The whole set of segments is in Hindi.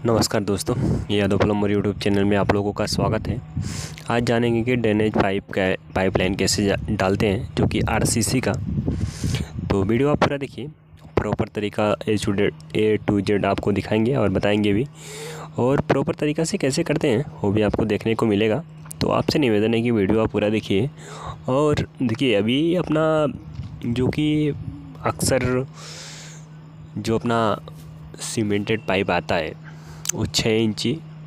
नमस्कार दोस्तों, ये यादव प्लम्बर यूट्यूब चैनल में आप लोगों का स्वागत है। आज जानेंगे कि ड्रेनेज पाइपलाइन कैसे डालते हैं, जो कि आरसीसी का। तो वीडियो आप पूरा देखिए, प्रॉपर तरीका ए टू जेड आपको दिखाएंगे और बताएंगे भी, और प्रॉपर तरीक़ा से कैसे करते हैं वो भी आपको देखने को मिलेगा। तो आपसे निवेदन है कि वीडियो आप पूरा देखिए। और देखिए, अभी अपना जो कि अक्सर जो अपना सीमेंटेड पाइप आता है वो 6 इंची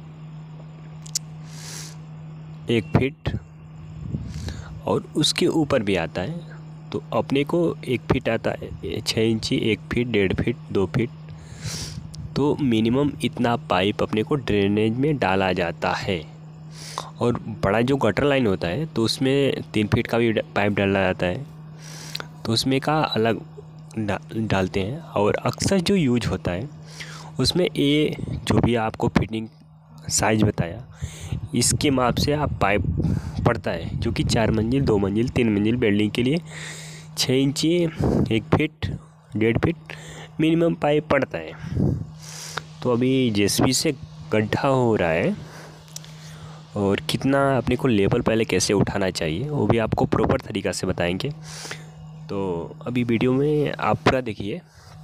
1 फीट और उसके ऊपर भी आता है। तो अपने को 1 फीट आता है, 6 इंची 1 फीट 1.5 फीट 2 फीट। तो मिनिमम इतना पाइप अपने को ड्रेनेज में डाला जाता है। और बड़ा जो गटर लाइन होता है तो उसमें 3 फीट का भी पाइप डाला जाता है, तो उसमें का अलग डालते हैं। और अक्सर जो यूज होता है उसमें ये जो भी आपको फिटिंग साइज बताया, इसके माप से आप पाइप पड़ता है, जो कि 4 मंजिल 2 मंजिल 3 मंजिल बिल्डिंग के लिए 6 इंची 1 फीट 1.5 फीट मिनिमम पाइप पड़ता है। तो अभी जेसीबी से गड्ढा हो रहा है, और कितना अपने को लेवल पहले कैसे उठाना चाहिए वो भी आपको प्रॉपर तरीक़ा से बताएंगे। तो अभी वीडियो में आप पूरा देखिए।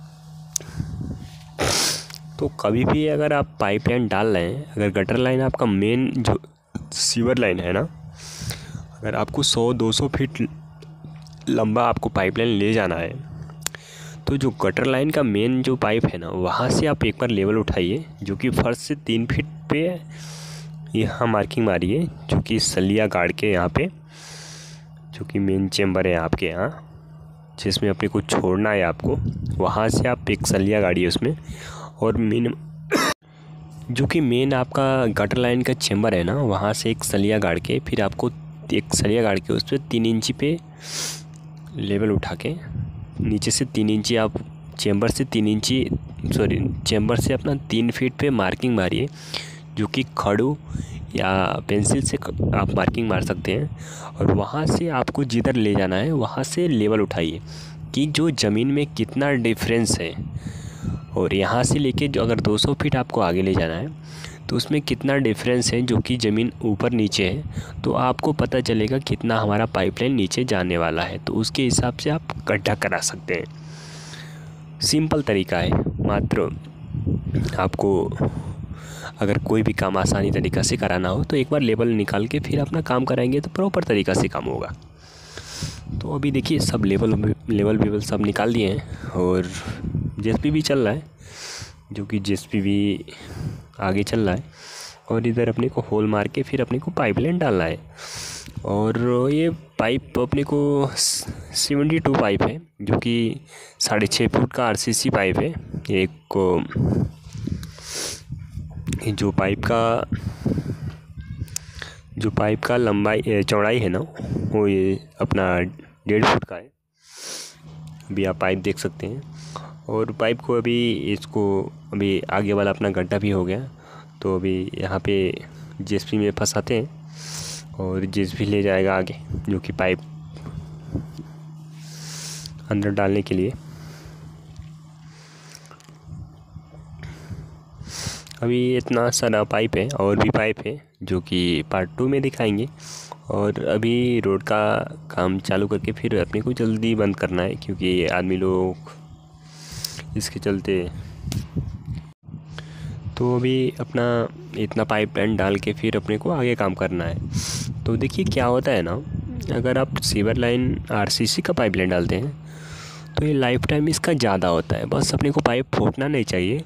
तो कभी भी अगर आप पाइपलाइन डाल रहे हैं, अगर गटर लाइन आपका मेन जो सीवर लाइन है ना, अगर आपको 100-200 फीट लंबा आपको पाइपलाइन ले जाना है, तो जो गटर लाइन का मेन जो पाइप है ना, वहाँ से आप एक बार लेवल उठाइए, जो कि फर्श से 3 फीट पे यहाँ मार्किंग मारिए, जो कि सलिया गाड़ के यहाँ पे, जो कि मेन चेम्बर है आपके यहाँ जिसमें अपने को छोड़ना है आपको, वहाँ से आप एक सलिया गाड़िए उसमें। और जो कि मेन आपका गटर लाइन का चेम्बर है ना, वहाँ से एक सलिया गाड़ के, फिर आपको एक सलिया गाड़ के उस पर 3 इंची पे लेवल उठा के नीचे से 3 इंची आप चेम्बर से 3 इंची चेम्बर से अपना 3 फीट पे मार्किंग मारिए, जो कि खड़ू या पेंसिल से आप मार्किंग मार सकते हैं। और वहाँ से आपको जिधर ले जाना है वहाँ से लेवल उठाइए कि जो ज़मीन में कितना डिफरेंस है, और यहाँ से लेके जो अगर 200 फीट आपको आगे ले जाना है तो उसमें कितना डिफरेंस है, जो कि ज़मीन ऊपर नीचे है। तो आपको पता चलेगा कितना हमारा पाइपलाइन नीचे जाने वाला है, तो उसके हिसाब से आप गड्ढा करा सकते हैं। सिंपल तरीका है, मात्र आपको अगर कोई भी काम आसानी तरीक़ा से कराना हो तो एक बार लेवल निकाल के फिर अपना काम कराएंगे तो प्रॉपर तरीक़ा से काम होगा। तो अभी देखिए, सब लेवल सब निकाल दिए हैं, और जेसीबी भी चल रहा है, जो कि जेसीबी भी आगे चल रहा है। और इधर अपने को होल मार के फिर अपने को पाइपलाइन डालना है। और ये पाइप अपने को 72 पाइप है, जो कि 6.5 फुट का आरसीसी पाइप है। एक जो पाइप का लंबाई चौड़ाई है ना, वो ये अपना 1.5 फुट का है। अभी आप पाइप देख सकते हैं। और पाइप को अभी आगे वाला अपना गड्ढा भी हो गया, तो अभी यहाँ पे जेसीबी में फंसाते हैं, और जेसीबी ले जाएगा आगे, जो कि पाइप अंदर डालने के लिए। अभी इतना सारा पाइप है, और भी पाइप है, जो कि पार्ट 2 में दिखाएंगे। और अभी रोड का काम चालू करके फिर अपने को जल्दी बंद करना है, क्योंकि आदमी लोग इसके चलते। तो अभी अपना इतना पाइपलाइन डाल के फिर अपने को आगे काम करना है। तो देखिए क्या होता है ना, अगर आप सीवर लाइन आरसीसी का पाइपलाइन डालते हैं तो ये लाइफ टाइम इसका ज़्यादा होता है। बस अपने को पाइप फूटना नहीं चाहिए।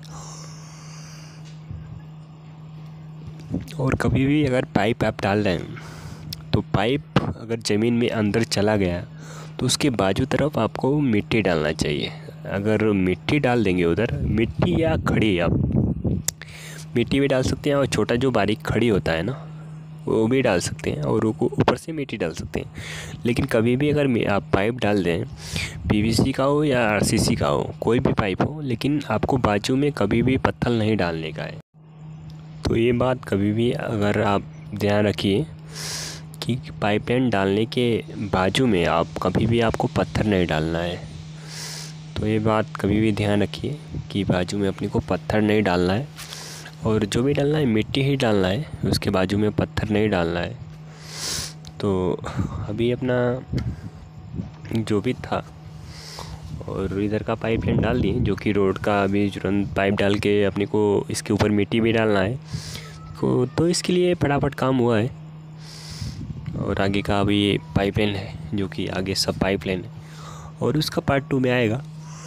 और कभी भी अगर पाइप आप डाल रहे हैं तो पाइप अगर ज़मीन में अंदर चला गया तो उसके बाजू तरफ आपको मिट्टी डालना चाहिए। अगर मिट्टी डाल देंगे उधर, मिट्टी या खड़ी, आप मिट्टी भी डाल सकते हैं, और छोटा जो बारीक खड़ी होता है ना वो भी डाल सकते हैं, और ऊपर से मिट्टी डाल सकते हैं। लेकिन कभी भी अगर आप पाइप डाल दें, पीवीसी का हो या आरसीसी का हो, कोई भी पाइप हो, लेकिन आपको बाजू में कभी भी पत्थर नहीं डालने का है। तो ये बात कभी भी अगर आप ध्यान रखिए कि पाइपलाइन डालने के बाजू में आप कभी भी आपको पत्थर नहीं डालना है। तो ये बात कभी भी ध्यान रखिए कि बाजू में अपने को पत्थर नहीं डालना है। और जो भी डालना है मिट्टी ही डालना है, उसके बाजू में पत्थर नहीं डालना है। तो अभी अपना जो भी था और इधर का पाइप लाइन डाल दिए, जो कि रोड का अभी तुरंत पाइप डाल के अपने को इसके ऊपर मिट्टी भी डालना है तो इसके लिए फटाफट काम हुआ है। और आगे का अभी पाइप लाइन है, जो कि आगे सब पाइप लाइन है और उसका पार्ट 2 में आएगा।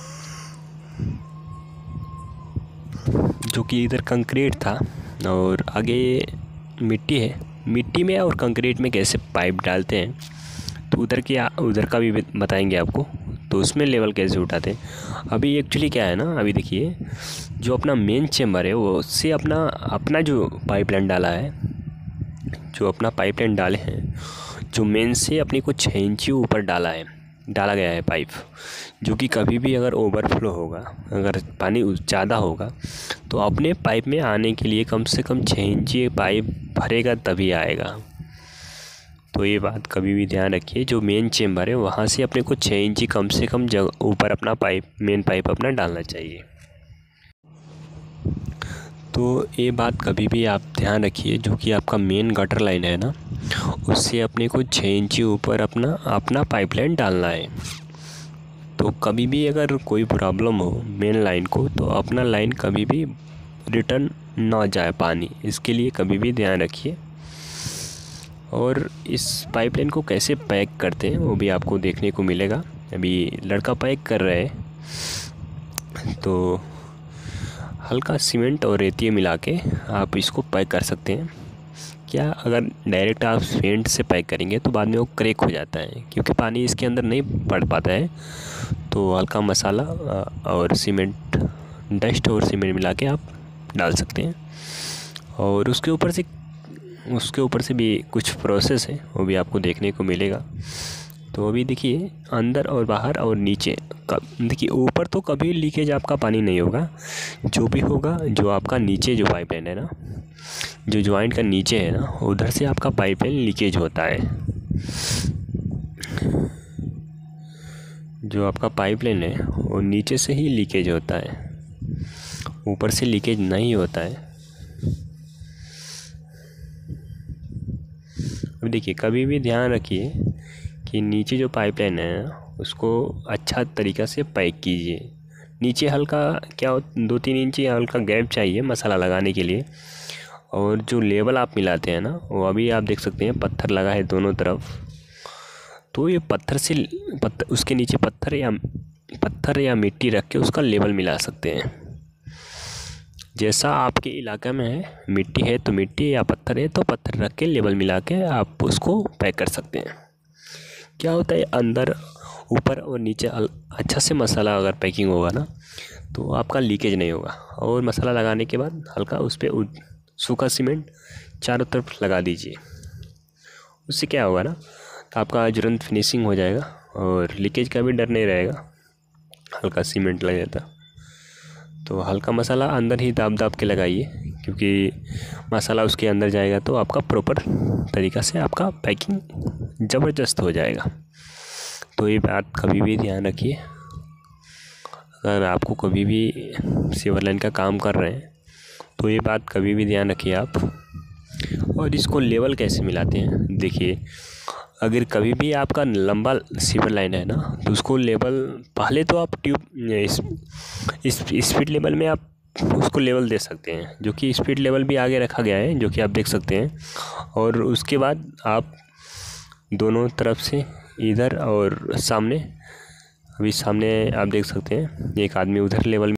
जो कि इधर कंक्रीट था और आगे मिट्टी है। मिट्टी में और कंक्रीट में कैसे पाइप डालते हैं तो उधर का भी बताएंगे आपको, तो उसमें लेवल कैसे उठाते हैं। अभी एक्चुअली क्या है ना, अभी देखिए जो अपना मेन चेम्बर है वो उससे अपना जो पाइपलाइन डाला है, जो अपना पाइपलाइन डाले हैं, जो मेन से अपने को 6 इंची ऊपर डाला गया है पाइप, जो कि कभी भी अगर ओवरफ्लो होगा, अगर पानी ज़्यादा होगा तो अपने पाइप में आने के लिए कम से कम 6 इंची पाइप भरेगा तभी आएगा। तो ये बात कभी भी ध्यान रखिए, जो मेन चेम्बर है वहाँ से अपने को 6 इंची कम से कम जगह ऊपर अपना मेन पाइप अपना डालना चाहिए। तो ये बात कभी भी आप ध्यान रखिए, जो कि आपका मेन गटर लाइन है ना, उससे अपने को 6 इंची ऊपर अपना पाइपलाइन डालना है। तो कभी भी अगर कोई प्रॉब्लम हो मेन लाइन को, तो अपना लाइन कभी भी रिटर्न ना जाए पानी, इसके लिए कभी भी ध्यान रखिए। और इस पाइपलाइन को कैसे पैक करते हैं वो भी आपको देखने को मिलेगा। अभी लड़का पैक कर रहे हैं, तो हल्का सीमेंट और रेती मिला के आप इसको पैक कर सकते हैं। क्या अगर डायरेक्ट आप पेंट से पैक करेंगे तो बाद में वो क्रैक हो जाता है, क्योंकि पानी इसके अंदर नहीं पड़ पाता है। तो हल्का मसाला और सीमेंट, डस्ट और सीमेंट मिला के आप डाल सकते हैं। और उसके ऊपर से भी कुछ प्रोसेस है, वो भी आपको देखने को मिलेगा। तो अभी देखिए अंदर और बाहर और नीचे, देखिए ऊपर तो कभी लीकेज आपका पानी नहीं होगा। जो भी होगा, जो आपका नीचे जो पाइपलाइन है ना, जो ज्वाइंट का नीचे है ना, उधर से आपका पाइपलाइन लीकेज होता है। जो आपका पाइपलाइन है वो नीचे से ही लीकेज होता है, ऊपर से लीकेज नहीं होता है। अब देखिए कभी भी ध्यान रखिए कि नीचे जो पाइपलाइन है उसको अच्छा तरीक़ा से पैक कीजिए। नीचे हल्का 2-3 इंची हल्का गैप चाहिए मसाला लगाने के लिए। और जो लेवल आप मिलाते हैं ना, वो अभी आप देख सकते हैं पत्थर लगा है दोनों तरफ। तो ये उसके नीचे पत्थर या मिट्टी रख के उसका लेवल मिला सकते हैं। जैसा आपके इलाका में है, मिट्टी है तो मिट्टी, या पत्थर है तो पत्थर रख के लेवल मिला के आप उसको पैक कर सकते हैं। क्या होता है, अंदर ऊपर और नीचे अच्छा से मसाला अगर पैकिंग होगा ना, तो आपका लीकेज नहीं होगा। और मसाला लगाने के बाद हल्का उस पर सूखा सीमेंट चारों तरफ लगा दीजिए। उससे क्या होगा ना, तो आपका तुरंत फिनिशिंग हो जाएगा और लीकेज का भी डर नहीं रहेगा, हल्का सीमेंट लग जाता। तो हल्का मसाला अंदर ही दाब के लगाइए, क्योंकि मसाला उसके अंदर जाएगा तो आपका प्रॉपर तरीक़ा से आपका पैकिंग ज़बरदस्त हो जाएगा। तो ये बात कभी भी ध्यान रखिए। अगर आपको कभी भी सीवर लाइन का काम कर रहे हैं तो ये बात कभी भी ध्यान रखिए आप। और इसको लेवल कैसे मिलाते हैं, देखिए अगर कभी भी आपका लंबा सीवर लाइन है ना, तो उसको लेवल पहले तो आप इस स्पीड लेवल में आप उसको लेवल दे सकते हैं, जो कि स्पीड लेवल भी आगे रखा गया है, जो कि आप देख सकते हैं। और उसके बाद आप दोनों तरफ से इधर और सामने, अभी सामने आप देख सकते हैं एक आदमी उधर लेवल